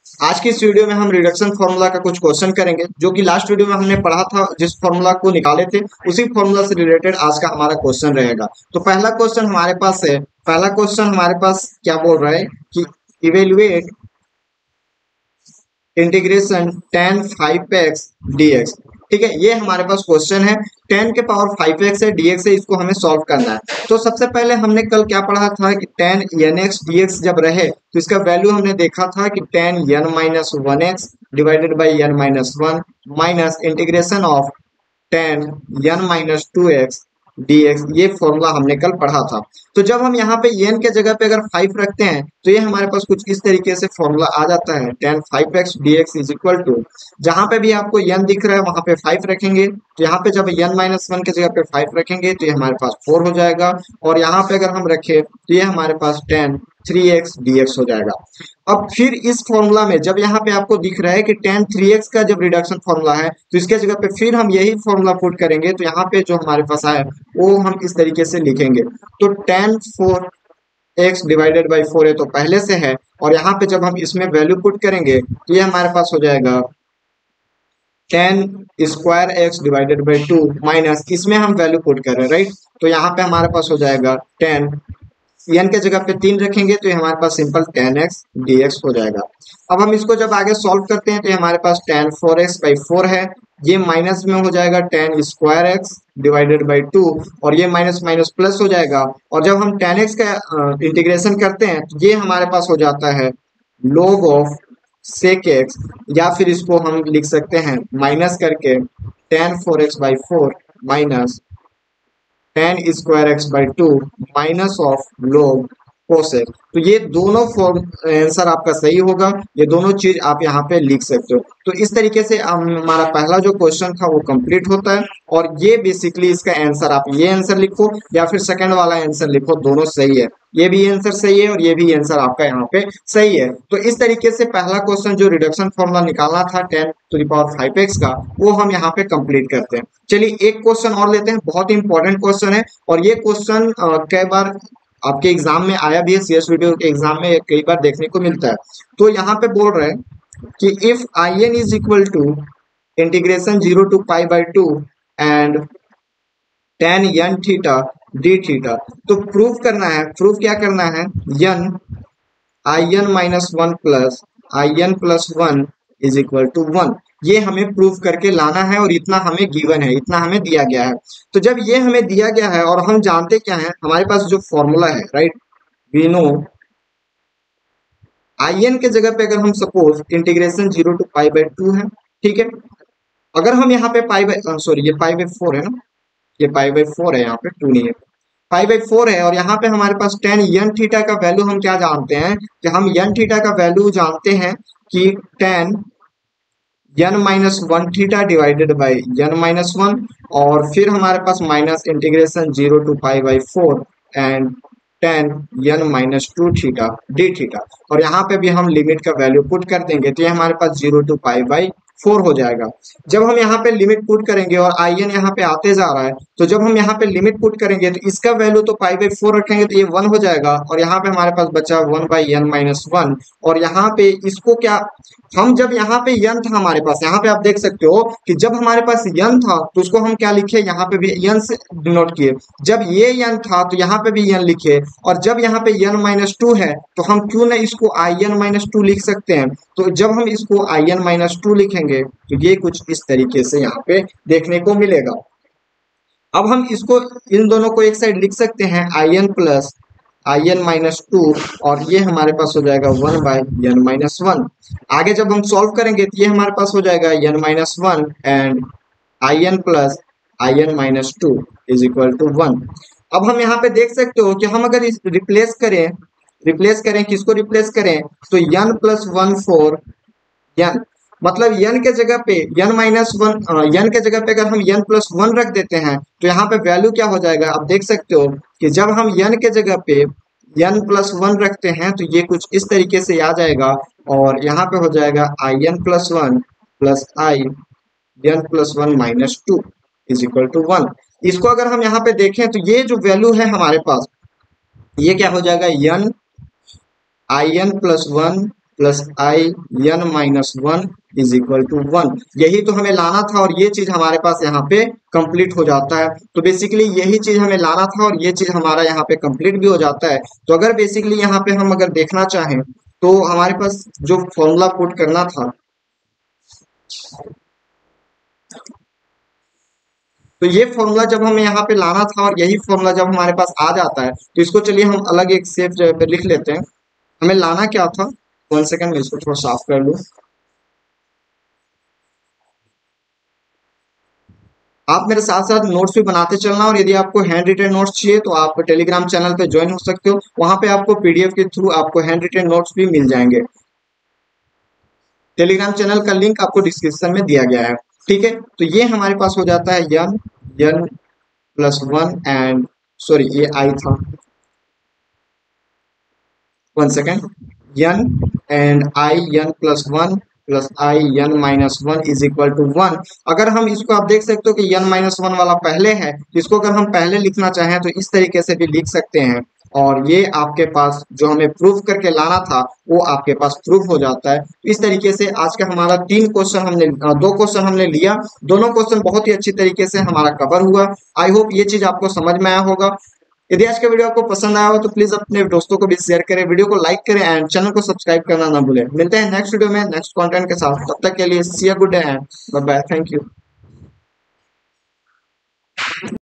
आज की इस वीडियो में हम रिडक्शन फार्मूला का कुछ क्वेश्चन करेंगे जो कि लास्ट वीडियो में हमने पढ़ा था। जिस फार्मूला को निकाले थे उसी फार्मूला से रिलेटेड आज का हमारा क्वेश्चन रहेगा। तो पहला क्वेश्चन हमारे पास है, पहला क्वेश्चन हमारे पास क्या बोल रहा है कि evaluate integration tan 5x dx। ठीक है, ये हमारे पास क्वेश्चन है। tan के पावर 5x है, dx है, इसको हमें सॉल्व करना है। तो सबसे पहले हमने कल क्या पढ़ा था कि tan nx dx जब रहे तो इसका वैल्यू हमने देखा था कि tan n minus one x divided by n minus one minus integration of tan n minus two x dx। ये फॉर्मूला हमने कल पढ़ा था। तो जब हम यहाँ पे n के जगह पे अगर 5 रखते हैं तो ये हमारे पास कुछ इस तरीके से फॉर्मूला आ जाता है। tan 5x dx is equal to, जहां पे भी आपको n दिख रहा है वहां पे 5 रखेंगे, तो यहाँ पे जब n माइनस वन के जगह पे 5 रखेंगे तो ये हमारे पास 4 हो जाएगा, और यहाँ पे अगर हम रखें तो ये हमारे पास tan 3x dx हो जाएगा। अब फिर इस फॉर्मूला में जब यहाँ पे आपको दिख रहा है कि tan 3x का जब रिडक्शन फॉर्मूला है तो इसके जगह पे फिर हम यही फॉर्मूला पुट करेंगे, तो यहाँ पे जो हमारे पास है वो हम इस तरीके से लिखेंगे। तो tan 4x डिवाइडेड बाई 4 है तो पहले से है, और यहाँ पे जब हम इसमें वैल्यू पुट करेंगे तो ये हमारे पास हो जाएगा tan square x divided by two minus इसमें हम वैल्यू पुट कर रहे हैं, राइट। तो यहाँ पे हमारे पास हो जाएगा tan n के जगह पे 3 रखेंगे तो ये हमारे पास सिंपल tan x dx हो जाएगा। अब हम इसको जब आगे सॉल्व करते हैं तो ये हमारे पास tan 4x बाई 4 है, ये माइनस में हो जाएगा tan square x divided by two, और ये माइनस माइनस प्लस हो जाएगा। और जब हम tan x का इंटीग्रेशन करते हैं तो ये हमारे पास हो जाता है log ऑफ sec x, या फिर इसको हम लिख सकते हैं माइनस करके tan 4x by 4 minus tan square x by two minus of log cosec. तो ये दोनों फॉर्म आंसर आपका सही होगा, ये दोनों चीज आप यहाँ पे लिख सकते हो। तो इस तरीके से हमारा पहला जो क्वेश्चन था वो कंप्लीट होता है, और ये बेसिकली इसका आंसर, आप ये आंसर लिखो या फिर सेकंड वाला आंसर लिखो, दोनों सही है। ये भी आंसर सही है और ये भी आंसर आपका यहाँ पे सही है। तो इस तरीके से पहला क्वेश्चन जो रिडक्शन फॉर्मूला निकालना था tan to the power 5x का, वो हम यहाँ पे कंप्लीट करते हैं। चलिए एक क्वेश्चन और लेते हैं, बहुत ही इंपॉर्टेंट क्वेश्चन है, और ये क्वेश्चन कई बार आपके एग्जाम में आया भी है, सीएस वीडियो के एग्जाम में कई बार देखने को मिलता है। तो यहाँ पे बोल रहे हैं कि if I n is equal to integration 0 to pi by two and tan n theta d theta, तो प्रूफ करना है, प्रूफ क्या करना है, n I n minus one plus I n plus one is equal to one. ये हमें proof करके लाना है, और इतना हमें गिवन है, इतना हमें दिया गया है। तो जब ये हमें दिया गया है और हम जानते क्या है, हमारे पास जो फॉर्मूला है, right, we know I n के जगह पे अगर हम suppose integration 0 to pi by two है, ठीक है। अगर हम यहाँ पे पाई बाई सॉरी ये पाई बाई फोर है ना, ये पाई बाई फोर है, यहाँ पे टू नहीं है, पाई बाई फोर है, और यहाँ पे हमारे पास tan n थीटा का वैल्यू हम क्या जानते हैं कि हम n थीटा का वैल्यू जानते हैं कि tan n minus one theta divided by n minus one, और फिर हमारे पास minus integration 0 to pi by four and tan n minus two theta d theta, और यहाँ पे भी हम लिमिट का वैल्यू पुट कर देंगे तो ये हमारे पास 0 टू पाई बाई 4 हो जाएगा। जब हम यहाँ पे लिमिट पुट करेंगे और आई एन यहाँ पे आते जा रहा है, तो जब हम यहाँ पे लिमिट पुट करेंगे तो इसका वैल्यू तो पाई बाई 4 रखेंगे तो ये 1 हो जाएगा, और यहाँ पे हमारे पास बचा 1 बाई एन माइनस वन, और यहाँ पे इसको क्या, हम जब यहाँ पे n था हमारे पास, यहाँ पे आप देख सकते हो कि जब हमारे पास n था तो उसको हम क्या लिखे, यहाँ पे भी n से डिनोट किए। जब ये n था तो यहाँ पे भी n लिखे, और जब यहाँ पे n माइनस टू है तो हम क्यों ना इसको आई एन माइनस टू लिख सकते हैं। तो जब हम इसको आई एन माइनस टू लिखेंगे तो ये कुछ इस तरीके से यहाँ पे देखने को मिलेगा। अब हम इसको, इन दोनों को एक साइड लिख सकते हैं I n plus I n minus two, और ये हमारे पास हो जाएगा 1 बाई एन माइनस वन। आगे जब हम सॉल्व करेंगे तो ये हमारे पास हो जाएगा n minus one and I n plus I n minus two is equal to one. अब हम यहाँ पे देख सकते हो कि हम अगर इस रिप्लेस करें किसको रिप्लेस करें, तो n plus one for n, मतलब n के जगह पे n माइनस वन, n के जगह पे अगर हम n प्लस वन रख देते हैं तो यहाँ पे वैल्यू क्या हो जाएगा, आप देख सकते हो कि जब हम n के जगह पे n प्लस वन रखते हैं तो ये कुछ इस तरीके से आ जाएगा, और यहाँ पे हो जाएगा I n plus one plus I n plus one minus two is equal to one. इसको अगर हम यहाँ पे देखें तो ये जो वैल्यू है हमारे पास, ये क्या हो जाएगा, n I n plus one plus I n minus one is equal to one. यही तो हमें लाना था और ये चीज हमारे पास यहाँ पे कंप्लीट हो जाता है। तो बेसिकली यही चीज हमें लाना था और ये चीज हमारा यहाँ पे कंप्लीट भी हो जाता है। तो अगर बेसिकली यहाँ पे हम अगर देखना चाहें तो हमारे पास जो फॉर्मूला पुट करना था, तो ये फॉर्मूला जब हमें यहाँ पे लाना था और यही फॉर्मूला जब हमारे पास आ जाता है तो इसको चलिए हम अलग एक सेफ जगह पे लिख लेते हैं। हमें लाना क्या था, 1 सेकंड में इसको थोड़ा साफ कर लूँ। आप मेरे साथ साथ नोट्स भी बनाते चलना, और यदि आपको हैंड रिटेन नोट्स चाहिए तो आप टेलीग्राम चैनल पे ज्वाइन हो सकते हो। वहां पे आपको पीडीएफ के थ्रू आपको हैंड रिटेन नोट्स भी मिल जाएंगे। टेलीग्राम चैनल का लिंक आपको डिस्क्रिप्शन में दिया गया है। ठीक है, तो ये हमारे पास हो जाता है n n plus one and sorry ये आई था, 1 second, n and I n plus one plus I n minus one is equal to one. अगर हम इसको आप देख सकते हो कि यन माइनस वन वाला पहले है, इसको अगर हम पहले लिखना चाहें तो इस तरीके से भी लिख सकते हैं, और ये आपके पास जो हमें प्रूफ करके लाना था वो आपके पास प्रूफ हो जाता है। इस तरीके से आज का हमारा 3 क्वेश्चन हमने 2 क्वेश्चन हमने लिया, दोनों क्वेश्चन बहुत ही अच्छी तरीके से हमारा कवर हुआ। आई होप ये चीज आपको समझ में आया होगा। यदि आज का वीडियो आपको पसंद आया हो तो प्लीज अपने दोस्तों को भी शेयर करें, वीडियो को लाइक करें एंड चैनल को सब्सक्राइब करना ना भूलें। मिलते हैं नेक्स्ट वीडियो में नेक्स्ट कंटेंट के साथ, तब तक के लिए see you, good day and bye bye, thank you.